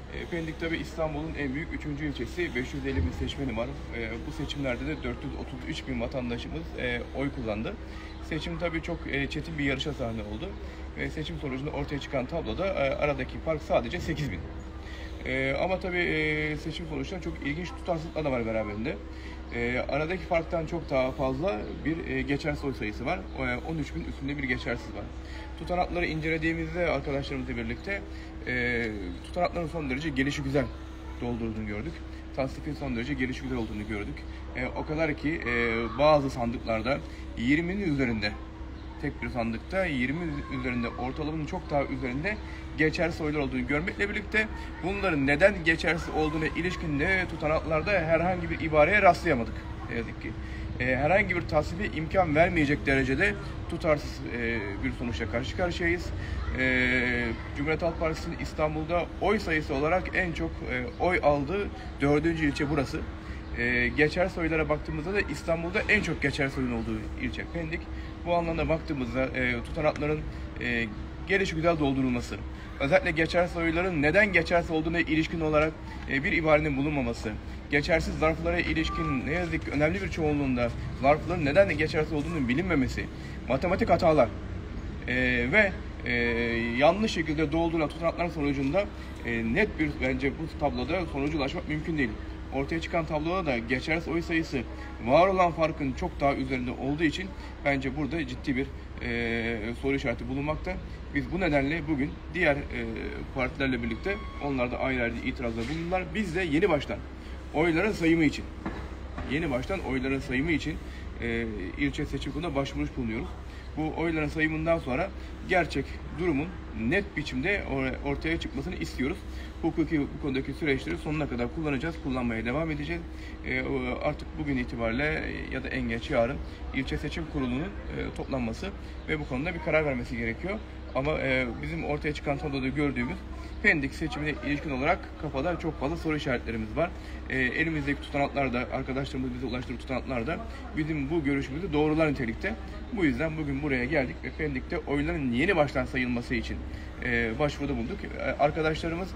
Pendik tabi İstanbul'un en büyük 3. ilçesi. 550 bin seçmeni var. Bu seçimlerde de 433 bin vatandaşımız oy kullandı. Seçim tabi çok çetin bir yarışa sahne oldu. Seçim sonucunda ortaya çıkan tabloda aradaki fark sadece 8 bin. Ama tabii seçim sonuçlarında çok ilginç tutarsızlıklar da var beraberinde. Aradaki farktan çok daha fazla bir geçersiz oy sayısı var. 13 bin üstünde bir geçersiz var. Tutanakları incelediğimizde arkadaşlarımızla birlikte tutanakların son derece gelişigüzel doldurduğunu gördük. Tasdifin son derece gelişigüzel olduğunu gördük. O kadar ki bazı sandıklarda 20'nin üzerinde, tek bir sandıkta 20 üzerinde, ortalamanın çok daha üzerinde geçersiz oylar olduğunu görmekle birlikte bunların neden geçersiz olduğuna ilişkin de tutanaklarda herhangi bir ibareye rastlayamadık. Ne yazık ki. Herhangi bir tasdife imkan vermeyecek derecede tutarsız bir sonuçla karşı karşıyayız. Cumhuriyet Halk Partisi'nin İstanbul'da oy sayısı olarak en çok oy aldığı 4. ilçe burası. Geçersiz oylara baktığımızda da İstanbul'da en çok geçersiz oyun olduğu ilçe Pendik. Bu anlamda baktığımızda tutanakların gelişigüzel doldurulması, özellikle geçersiz oyların neden geçersiz olduğuna ilişkin olarak bir ibarenin bulunmaması, geçersiz zarflara ilişkin ne yazık ki önemli bir çoğunluğunda zarfların neden geçersiz olduğunun bilinmemesi, matematik hatalar ve yanlış şekilde doldurulan tutanaklar sonucunda net bir, bence bu tabloda sonuca ulaşmak mümkün değil. Ortaya çıkan tabloda da geçersiz oy sayısı var olan farkın çok daha üzerinde olduğu için bence burada ciddi bir soru işareti bulunmakta. Biz bu nedenle bugün diğer partilerle birlikte, onlar da ayrı ayrı itirazda bulundular. Biz de yeni baştan oyların sayımı için ilçe seçim kuruluna başvuruş bulunuyoruz. Bu oyların sayımından sonra gerçek durumun net biçimde ortaya çıkmasını istiyoruz. Hukuki bu konudaki süreçleri sonuna kadar kullanacağız, kullanmaya devam edeceğiz. Artık bugün itibariyle ya da en geç yarın ilçe seçim kurulunun toplanması ve bu konuda bir karar vermesi gerekiyor. Ama bizim ortaya çıkan tabloda gördüğümüz Pendik seçimine ilişkin olarak kafada çok fazla soru işaretlerimiz var. Elimizdeki tutanaklar da, arkadaşlarımız bize ulaştırdığı tutanaklar da bizim bu görüşümüzü doğrular nitelikte. Bu yüzden bugün buraya geldik ve Pendik'te oyların yeni baştan sayılması için başvuruda bulunduk. Arkadaşlarımız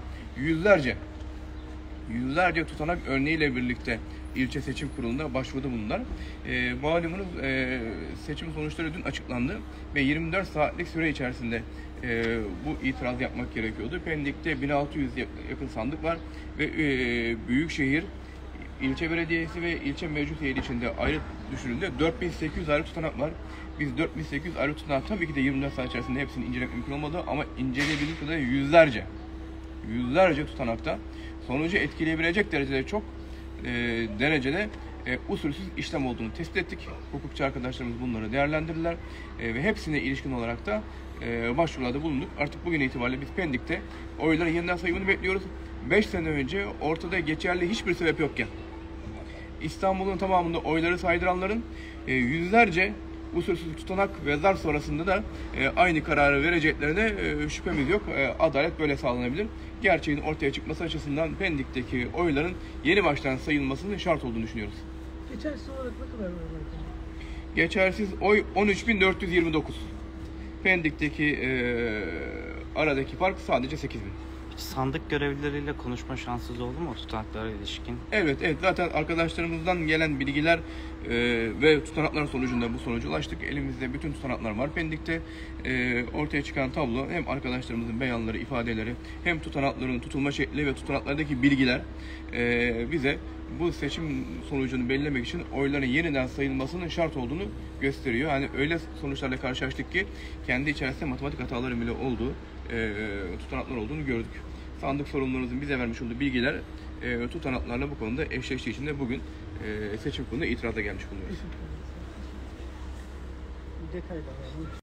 yüzlerce tutanak örneğiyle birlikte ilçe seçim kuruluna başvuruda bulundular. Malumunuz seçim sonuçları dün açıklandı ve 24 saatlik süre içerisinde bu itiraz yapmak gerekiyordu. Pendik'te 1600 yakın sandık var ve Büyükşehir ilçe belediyesi ve ilçe mevcut heyeti içinde ayrı düşürüldü. 4800 ayrı tutanak var. Biz 4800 ayrı tutanak tabii ki de 24 saat içerisinde hepsini incelemek mümkün olmadı ama inceleyebildiğimiz kadarıyla yüzlerce tutanakta sonucu etkileyebilecek derecede çok derecede usulsüz işlem olduğunu tespit ettik. Hukukçu arkadaşlarımız bunları değerlendirdiler ve hepsine ilişkin olarak da başvurularda bulunduk. Artık bugün itibariyle biz Pendik'te oyların yeniden sayımını bekliyoruz. 5 sene önce ortada geçerli hiçbir sebep yokken İstanbul'un tamamında oyları saydıranların yüzlerce usulsüz tutanak ve zarf sonrasında da aynı kararı vereceklerine şüphemiz yok. Adalet böyle sağlanabilir. Gerçeğin ortaya çıkması açısından Pendik'teki oyların yeni baştan sayılmasının şart olduğunu düşünüyoruz. Geçersiz olarak ne kadar var? Geçersiz oy 13.429. Pendik'teki aradaki fark sadece 8.000. Sandık görevlileriyle konuşma şanssız oldu mu tutanaklara ilişkin? Evet, zaten arkadaşlarımızdan gelen bilgiler ve tutanaklar sonucunda bu sonuca ulaştık. Elimizde bütün tutanaklar var Pendik'te. Ortaya çıkan tablo hem arkadaşlarımızın beyanları, ifadeleri, hem tutanakların tutulma şekli ve tutanaklardaki bilgiler bize bu seçim sonucunu belirlemek için oyların yeniden sayılmasının şart olduğunu gösteriyor. Yani öyle sonuçlarla karşılaştık ki kendi içerisinde matematik hataları bile olduğu tutanaklar olduğunu gördük. Sandık sorumlularımızın bize vermiş olduğu bilgiler tutanaklarla bu konuda eşleştiği için de bugün seçim kuruluna itiraza gelmiş bulunuyoruz. Detaylar var.